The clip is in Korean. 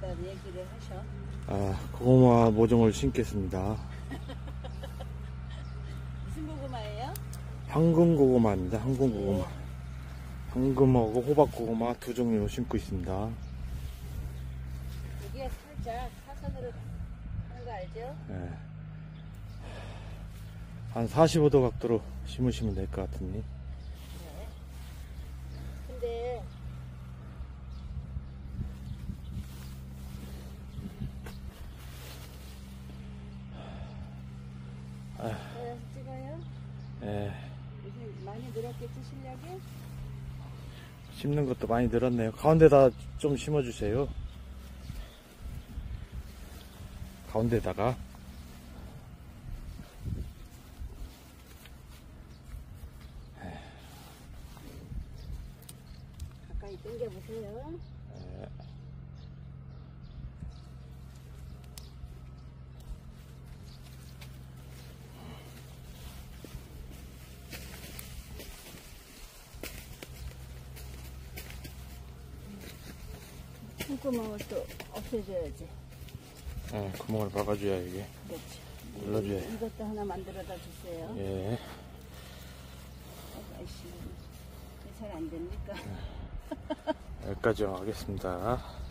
한번 얘기를 하셔. 아, 고구마 모종을 심겠습니다. 무슨 고구마예요? 황금 고구마입니다. 황금 고구마. 황금하고 호박 고구마 두 종류 심고 있습니다. 여기가 살짝 사선으로 하는 거 알죠? 예. 한 45도 각도로 심으시면 될 것 같으니. 네. 근데 찍어요? 예. 요즘 많이 늘었겠지 실력이? 심는 것도 많이 늘었네요. 가운데다 좀 심어주세요. 가운데다가. 가까이 당겨보세요. 예. 손구멍을 또 없애줘야지. 예, 구멍을 막아줘야 이게. 그렇지. 눌러줘야. 이것도 하나 만들어다 주세요. 예. 아이씨, 잘 안 됩니까? 여기까지 하겠습니다.